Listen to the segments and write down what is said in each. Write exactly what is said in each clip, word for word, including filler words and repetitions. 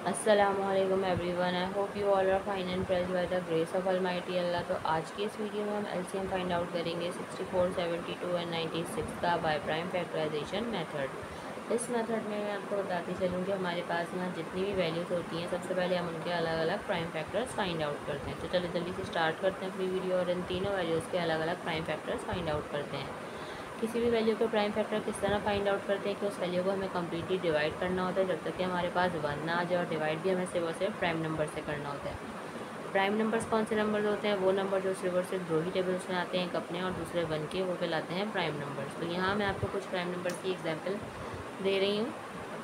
अस्सलामुअलैकुम everyone. I hope you all are fine and praise by the grace of almighty Allah. तो आज की इस वीडियो में हम एलसीएम फाइंड आउट करेंगे sixty four, seventy two and ninety six का बाय प्राइम फैक्टराइजेशन मेथड। इस मेथड में मैं आपको बताती चलूँ कि हमारे पास यहाँ जितनी भी वैल्यूज़ होती हैं सबसे पहले हम उनके अलग अलग प्राइम फैक्टर्स फाइंड आउट करते हैं। तो चलो जल्दी से स्टार्ट करते हैं अपनी वीडियो और इन तीनों वैल्यूज़ के अलग अलग प्राइम फैक्टर्स फाइंड आउट करते हैं। किसी भी वैल्यू के प्राइम फैक्टर किस तरह फाइंड आउट करते हैं कि उस वैल्यू को हमें कम्प्लीटली डिवाइड करना होता है जब तक कि हमारे पास वन ना आ जाए, और डिवाइड भी हमें सिर्फ और सिर्फ प्राइम नंबर से करना होता है। प्राइम नंबर्स कौन से नंबर्स होते हैं? वो नंबर जो सिर्फ और सिर्फ दो ही टेबल्स में आते हैं, एक अपने और दूसरे वन के, वो कहलाते हैं प्राइम नंबर्स। तो यहाँ मैं आपको कुछ प्राइम नंबर्स की एग्जाम्पल दे रही हूँ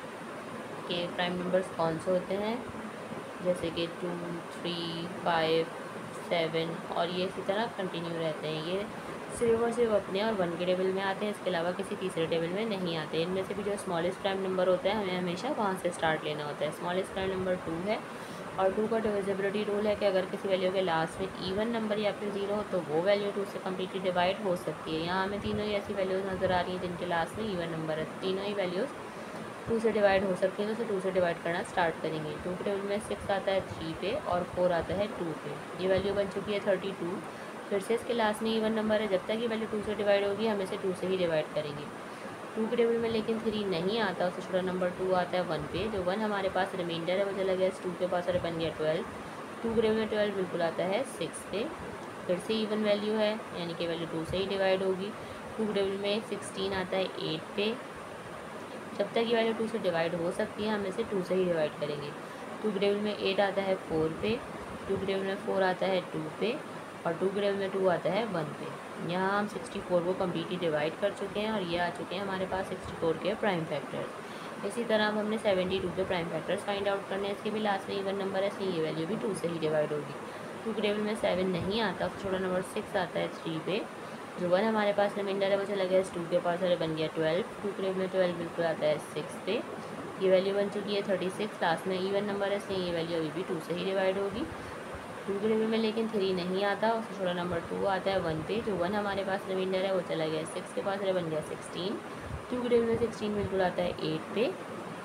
कि प्राइम नंबर्स कौन से होते हैं, जैसे कि टू, थ्री, फाइव, सेवन, और ये इसी तरह कंटिन्यू रहते हैं। ये सिर्फ और सिर्फ अपने और वन के टेबल में आते हैं, इसके अलावा किसी तीसरे टेबल में नहीं आते। इनमें से भी जो स्मॉलेस्ट प्राइम नंबर होता है हमें हमेशा वहाँ से स्टार्ट लेना होता है। स्मॉलेस्ट प्राइम नंबर टू है, और टू का डिविजिबिलिटी रूल है कि अगर किसी वैल्यू के लास्ट में इवन नंबर या फिर जीरो हो तो वो वैल्यू टू से कम्प्लीटली डिवाइड हो सकती है। यहाँ हमें तीनों ही ऐसी वैल्यूज़ नज़र आ रही हैं जिनके लास्ट में इवन नंबर है। तीनों ही वैल्यूज़ टू से डिवाइड हो सकती है, तो उसे टू से डिवाइड करना स्टार्ट करेंगे। टू के टेबल में सिक्स आता है थ्री पे और फोर आता है टू पे। ये वैल्यू बन चुकी है थर्टी टू। फिर से इसके लास्ट में इवन नंबर है, जब तक ये वैल्यू टू से डिवाइड होगी हम इसे टू से ही डिवाइड करेंगे। टू के टेबल में लेकिन थ्री नहीं आता, उससे छोटा नंबर टू आता है वन पे। जो वन हमारे पास रिमाइंडर है वो चला गया टू के पास और बन गया ट्वेल्व। टू के टेबल में ट्वेल्व बिल्कुल आता है सिक्स पे। फिर से इवन वैल्यू है, यानी कि वैल्यू टू से ही डिवाइड होगी। टू के टेबल में सिक्सटीन आता है एट पे। जब तक ये वैल्यू टू से डिवाइड हो सकती है हम इसे टू से ही डिवाइड करेंगे। टू के टेबल में एट आता है फोर पे। टू के टेबल में फोर आता है टू पे, और टू के टेबल में टू आता है वन पे। यहाँ हम सिक्सटी फोर को कम्प्लीटली डिवाइड कर चुके हैं और ये आ चुके हैं हमारे पास सिक्सटी फोर के प्राइम फैक्टर्स। इसी तरह अब हमने सेवेंटी टू के प्राइम फैक्टर्स फाइंड आउट करने हैं। इसके भी लास्ट में इवन नंबर है, इसलिए ये वैल्यू भी टू से ही डिवाइड होगी। टू के टेबल में सेवन नहीं आता, छोटा नंबर सिक्स आता है थ्री पे। जो वन हमारे पास रिमाइंडर है वो चला गया टू के पास और बन गया ट्वेल्व। टू के टेबल में ट्वेल्व बिल्कुल आता है सिक्स पे। ये वैल्यू बन चुकी है थर्टी सिक्स। लास्ट में इवन नंबर है, इसलिए ये वैल्यू अभी भी टू से ही डिवाइड होगी। टू के टेबल में लेकिन थ्री नहीं आता, उससे छोटा नंबर टू आता है वन पे। जो वन हमारे पास रिमाइंडर है वो चला गया सिक्स के पास और बन गया सिक्सटीन। टू के टेबल में सिक्सटीन बिल्कुल आता है एट पे।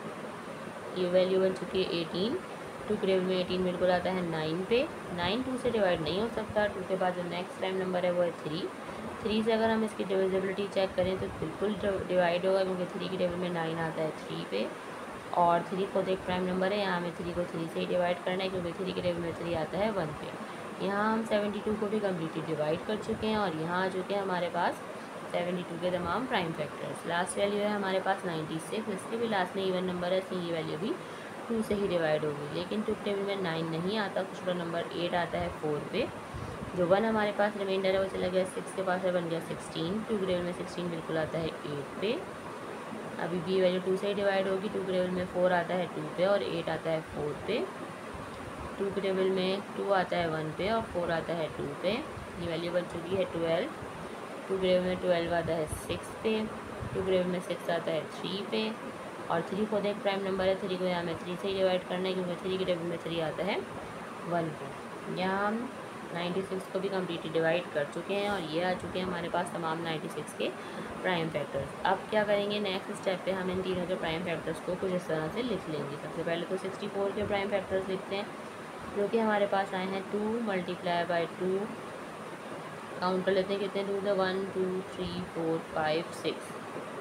ये वैल्यू बन चुकी है एटीन। टू के टेबल में एटीन बिल्कुल आता है नाइन पे। नाइन टू से डिवाइड नहीं हो सकता। टू के बाद जो नेक्स्ट टाइम नंबर है वो है थ्री। थ्री से अगर हम इसकी डिविजिबिलिटी चेक करें तो बिल्कुल डिवाइड होगा, क्योंकि थ्री के टेबल में नाइन आता है थ्री पे, और थ्री खुद एक प्राइम नंबर है। यहाँ हमें थ्री को थ्री से ही डिवाइड करना है, क्योंकि थ्री के टेबल में थ्री आता है वन पे। यहाँ हम सेवेंटी टू को भी कम्प्लीटली डिवाइड कर चुके हैं, और यहाँ आ चुके हैं हमारे पास सेवेंटी टू के तमाम प्राइम फैक्टर्स। लास्ट वैल्यू है हमारे पास नाइन्टी सिक्स। इसके भी लास्ट में इवन नंबर है, इसलिए ये वैल्यू भी टू से ही डिवाइड होगी। लेकिन टू टेबल में नाइन नहीं आता, दूसरा नंबर एट आता है फोर पे। जो वन हमारे पास रिमाइंडर है वो चला गया सिक्स के पास है, बन गया सिक्सटीन। टू के टेबल में सिक्सटीन बिल्कुल आता है एट पे। अभी भी वैल्यू टू से ही डिवाइड होगी। टू के टेबल में फोर आता है टू पे और एट आता है फोर पे। टू के टेबल में टू आता है वन पे और फोर आता है टू पे। ये वैल्यू बन चुकी है ट्वेल्व। टू के टेबल में ट्वेल्व आता है सिक्स पे। टू के टेबल में सिक्स आता है थ्री पे, और थ्री खुद एक प्राइम नंबर है, थ्री को यहाँ में थ्री से ही डिवाइड करना है, क्योंकि थ्री के टेबल में थ्री आता है वन पे। यहाँ हम नाइन्टी सिक्स को भी कम्प्लीटली डिवाइड कर चुके हैं, और ये आ चुके हैं हमारे पास तमाम नाइन्टी सिक्स के प्राइम फैक्टर्स। अब क्या करेंगे, नेक्स्ट स्टेप पे हम इन तीनों के प्राइम फैक्टर्स को कुछ इस तरह से लिख लेंगे। सबसे पहले तो सिक्सटी फोर के प्राइम फैक्टर्स लिखते हैं, जो कि हमारे पास आए हैं two multiply by two. Count कर लेते हैं कितने टू थे, one two three four five six.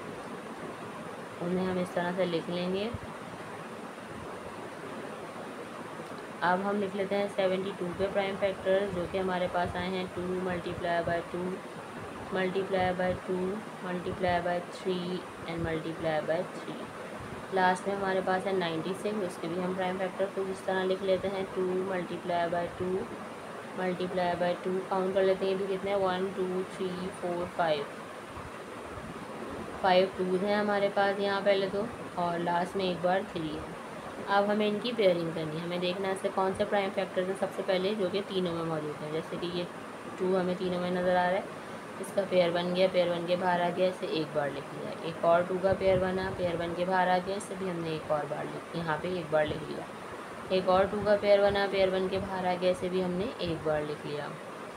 उन्हें हम इस तरह से लिख लेंगे। अब हम लिख लेते हैं सेवेंटी टू के प्राइम फैक्टर्स, जो कि हमारे पास आए हैं two multiply by two multiply by two multiply by three and multiply by three. Last में हमारे पास है नाइन्टी सिक्स, उसके भी हम प्राइम फैक्टर को इस तरह लिख लेते हैं two multiply by two multiply by two. Count कर लेते हैं भी कितने, one two three four five. Five twos हैं हमारे पास यहाँ पहले तो, और लास्ट में एक बार थ्री है। अब हमें इनकी पेयरिंग करनी है। हमें देखना है इससे कौन से प्राइम फैक्टर्स हैं सबसे पहले जो कि तीनों में मौजूद हैं। जैसे कि ये टू हमें तीनों में नज़र आ रहा है, इसका पेयर बन गया, पेयर बन के बाहर आ गया, इसे एक बार लिख लिया। एक और टू का पेयर बना, पेयर बन के बाहर आ गया, इसे भी हमने एक और बार लिख यहाँ पे एक बार लिख लिया। एक और टू का पेयर बना, पेयर बन के बाहर आ गया, इसे भी हमने एक बार लिख लिया।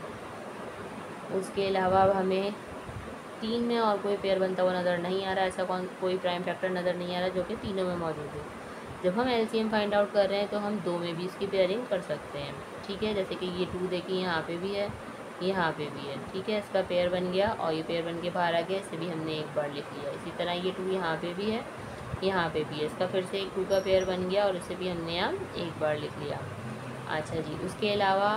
उसके अलावा अब हमें तीन में और कोई पेयर बनता हुआ नज़र नहीं आ रहा, ऐसा कौन कोई प्राइम फैक्टर नज़र नहीं आ रहा जो कि तीनों में मौजूद है। जब हम एलसीएम फाइंड आउट कर रहे हैं तो हम दो में भी इसकी पेयरिंग कर सकते हैं, ठीक है। जैसे कि ये टू देखिए यहाँ पे भी है, यहाँ पे भी है, ठीक है। इसका पेयर बन गया और ये पेयर बन के बाहर आ गया, इसे भी हमने एक बार लिख लिया। इसी तरह ये टू यहाँ पे भी है, यहाँ पे भी है, इसका फिर से एक टू का पेयर बन गया और इसे भी हमने यहाँ एक बार लिख लिया। अच्छा जी, उसके अलावा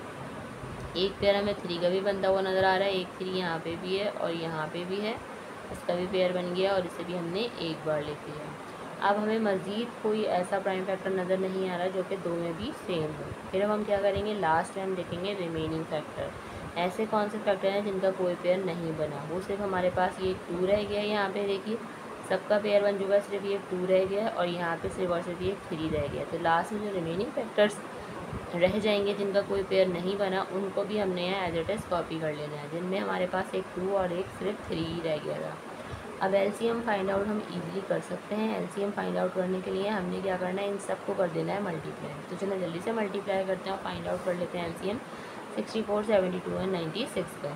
एक पेयर हमें थ्री का भी बनता हुआ नज़र आ रहा है, एक थ्री यहाँ पे भी है और यहाँ पे भी है, इसका भी पेयर बन गया और इसे भी हमने एक बार लिख लिया। अब हमें मज़ीद कोई ऐसा प्राइम फैक्टर नज़र नहीं आ रहा जो कि दो में भी सेम हो। फिर अब हम क्या करेंगे, लास्ट में हम लिखेंगे रिमेनिंग फैक्टर। ऐसे कौन से फैक्टर हैं जिनका कोई पेयर नहीं बना, वो सिर्फ हमारे पास ये टू रह गया है, यहाँ पे देखिए सबका पेयर बन चुका है, सिर्फ ये टू रह गया है और यहाँ पे सिर्फ और सिर्फ ये थ्री रह गया। तो लास्ट में जो रिमेनिंग फैक्टर्स रह जाएंगे जिनका कोई पेयर नहीं बना, उनको भी हमने यहाँ एज इट इज़ कॉपी कर लेना है, जिनमें हमारे पास एक टू और एक सिर्फ थ्री ही रह गया था। अब एलसीएम फाइंड आउट हम इजीली कर सकते हैं। एलसीएम फाइंड आउट करने के लिए हमने क्या करना है, इन सबको कर देना है मल्टीप्लाई। तो चलो जल्दी से मल्टीप्लाई करते हैं और फाइंड आउट कर लेते हैं LCM sixty four seventy two and ninety six का।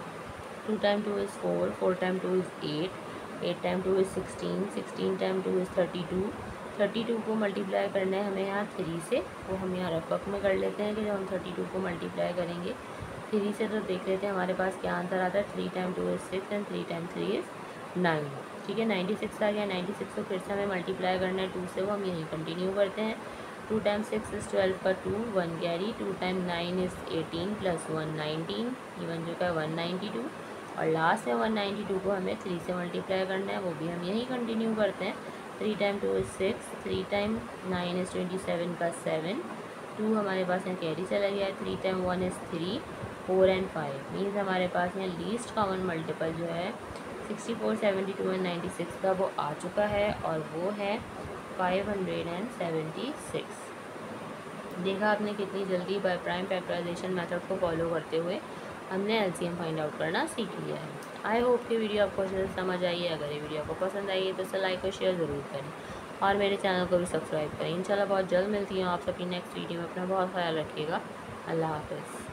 Two time two is four, four time two is eight, eight time two is sixteen, sixteen time two is thirty two. Thirty two को multiply करना है हमें यहाँ three से, वो हम यहाँ रफ वर्क में कर लेते हैं कि जब हम थर्टी टू को मल्टीप्लाई करेंगे थ्री से तो देख लेते हैं हमारे पास क्या आंसर आता है। Three time two is six and three time three is nine, ठीक है। नाइन्टी सिक्स आ गया। नाइन्टी सिक्स को फिर से हमें मल्टीप्लाई करना है टू से, वो हम यहीं कंटिन्यू करते हैं। Two time six is twelve का two, one carry. Two time nine is eighteen plus one nineteen, ये बन चुका है वन नाइन्टी टू। और लास्ट में वन नाइन्टी टू को हमें थ्री से मल्टीप्लाई करना है, वो भी हम यहीं कंटिन्यू करते हैं। Three time two is six, three time nine is twenty seven का सेवन, टू हमारे पास यहाँ कैरी चला गया है। Three time one is three, four and five means हमारे पास यहाँ लीस्ट कॉमन मल्टीपल जो है sixty four seventy two and ninety six का वो आ चुका है और वो है फाइव हंड्रेड सेवेंटी सिक्स। देखा आपने कितनी जल्दी बाय प्राइम फैक्टराइजेशन मेथड को फॉलो करते हुए हमने एलसीएम फाइंड आउट करना सीख लिया है। आई होप कि वीडियो आपको अच्छे से समझ आई है। अगर ये वीडियो आपको पसंद आई है तो इसे लाइक और शेयर ज़रूर करें और मेरे चैनल को भी सब्सक्राइब करें। इंशाल्लाह बहुत जल्द मिलती हूँ आप सबकी नेक्स्ट वीडियो में। अपना बहुत ख्याल रखिएगा। अल्लाह हाफ़िज़।